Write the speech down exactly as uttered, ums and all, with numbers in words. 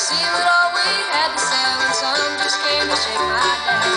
see that all we had to say when some just came to shake my day.